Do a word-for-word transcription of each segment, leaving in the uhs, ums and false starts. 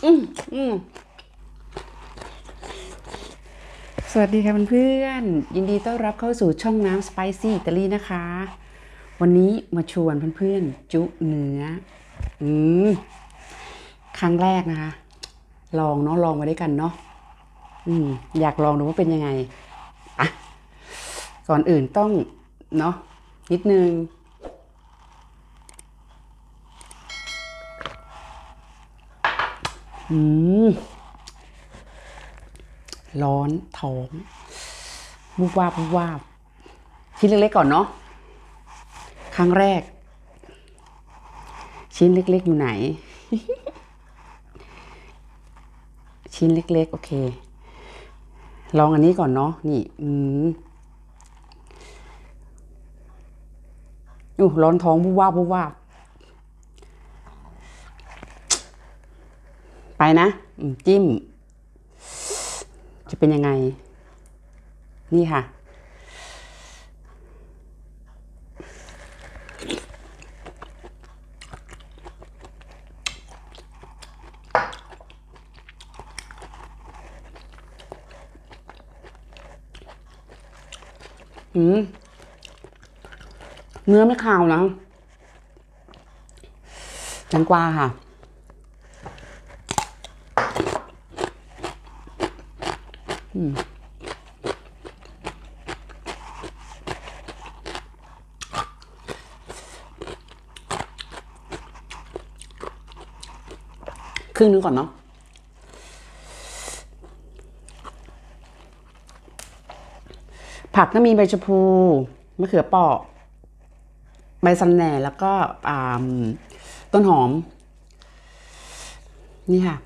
อืมอืมสวัสดีค่ะเพื่อนๆยินดีต้อนรับเข้าสู่ช่องน้ำสไปซี่อิตาลีนะคะวันนี้มาชวนเพื่อนๆจุเนื้ออืมครั้งแรกนะคะลองเนาะลองมาด้วยกันเนาะอืมอยากลองดูว่าเป็นยังไงอ่ะก่อนอื่นต้องเนาะนิดนึงอืมร้อนท้องวูบวาบวูบวาบชิ้นเล็กๆก่อนเนาะครั้งแรกชิ้นเล็กๆอยู่ไหนชิ้นเล็กๆโอเคลองอันนี้ก่อนเนาะนี่อืมอู้ร้อนท้องวูบวาบวูบวาบไปนะจิ้มจะเป็นยังไงนี่ค่ะอืมเนื้อไม่คาวนะแตงกวาค่ะอืมครึ่งนึงก่อนเนาะผักก็มีใบชะพูมะเขือเปราะใบสะแหน่แล้วก็ต้นหอมนี่ค่ะ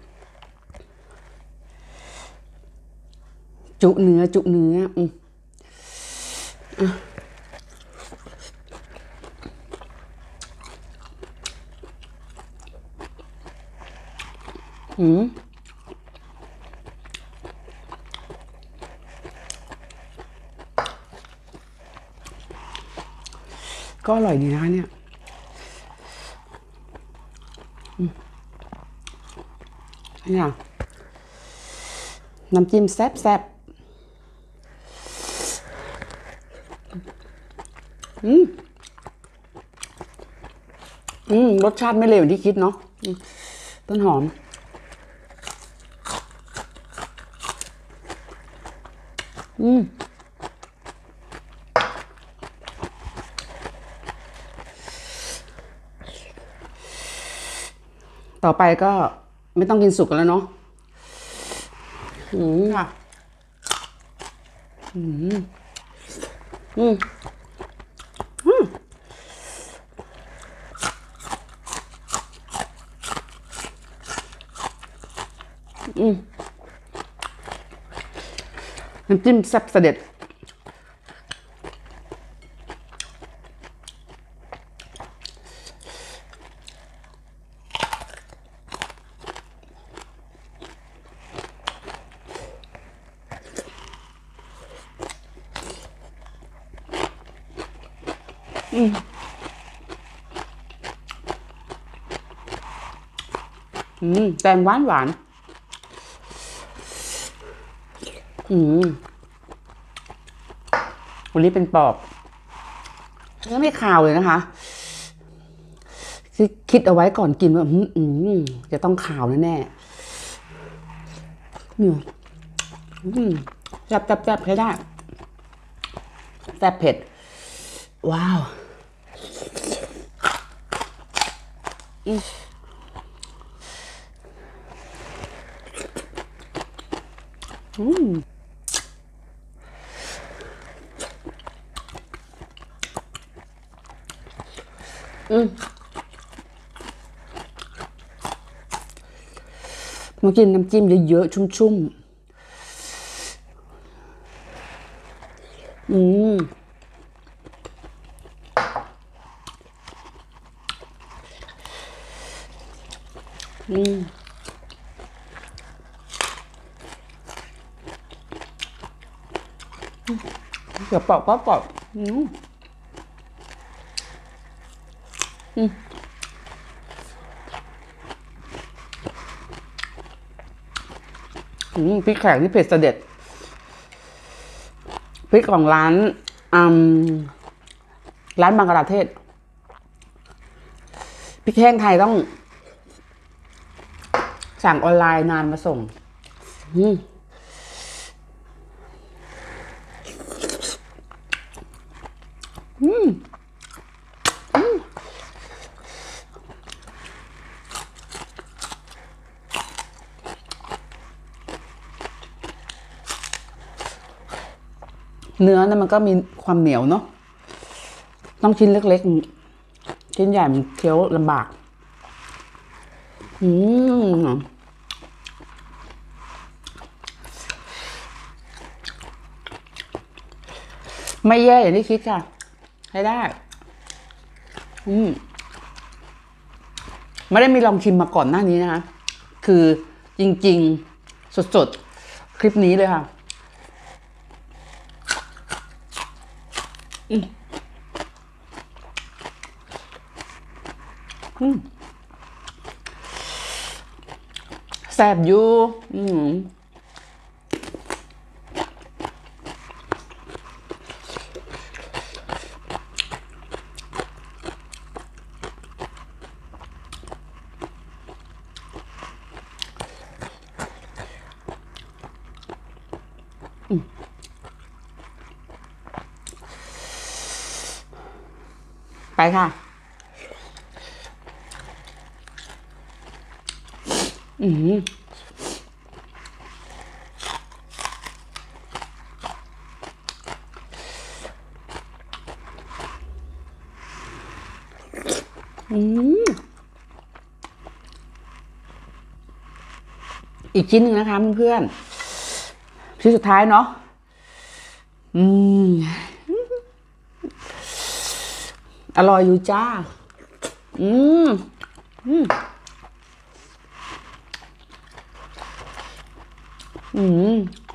จุเนื้อจุเนื้ออืมอืมก็อร่อยดีนะคะเนี่ยนี่ค่ะน้ำจิ้มแซ่บๆอืมอืมรสชาติไม่เลวอย่างที่คิดเนาะต้นหอมอืมต่อไปก็ไม่ต้องกินสุกกันแล้วเนาะอืมค่ะอืมอืมอืมอืมน้ำจิ้มแซ่บเสด็จอืมอืมแตงหวานหวานอืมวันนี้เป็นปอบแล้วไม่คาวเลยนะคะคิดเอาไว้ก่อนกินว่าอืมจะต้องขาวแน่ๆเนี่ยอืมแซ่บแซ่บแซ่บใช้ได้แซ่บเผ็ดว้าวอืมอืมอืมมากินน้ำจิ้มเยอะๆชุ่มๆอืมอืมเดี๋ยวปอกก็ปอกอืมอืมพริกแขกที่เผ็ดเสด็จพริกของร้านอืมร้านบังกลาเทศพริกแห้งไทยต้องสั่งออนไลน์นานมาส่งอืมอืมเนื้อเนี่ยมันก็มีความเหนียวเนาะต้องชิ้นเล็กๆชิ้นใหญ่มันเคี้ยวลำบากอืมไม่แย่อย่างที่คิดค่ะให้ได้อืมไม่ได้มีลองชิมมาก่อนหน้านี้นะคะคือจริงๆสดๆคลิปนี้เลยค่ะอืมอืมแซ่บอยู่อืมไปค่ะอืมอืมอีกชิ้นหนึ่งนะคะเพื่อนๆชิ้นสุดท้ายเนาะอืมอร่อยอยู่จ้าอืมอืมอืม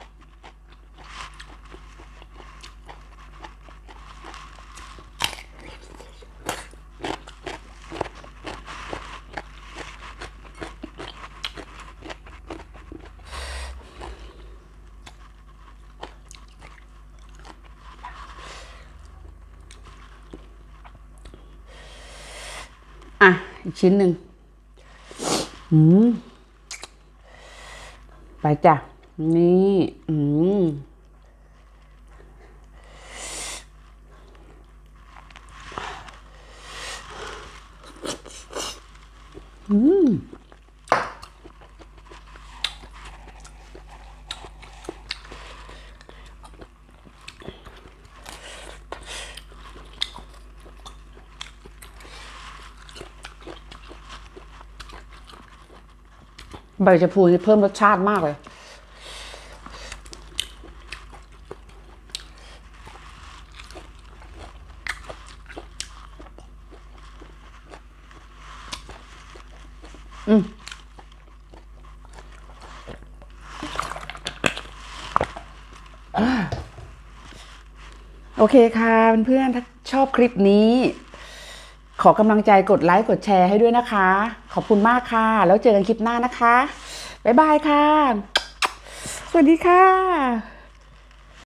อ่ะอีกชิ้นหนึ่งอืมไปจ้ะนี่อืมอืมใบชะพูนี่เพิ่มรสชาติมากเลยอืมโอเคค่ะเพื่อนๆถ้าชอบคลิปนี้ขอกำลังใจกดไลค์กดแชร์ให้ด้วยนะคะขอบคุณมากค่ะแล้วเจอกันคลิปหน้านะคะบ๊ายบายค่ะสวัสดีค่ะ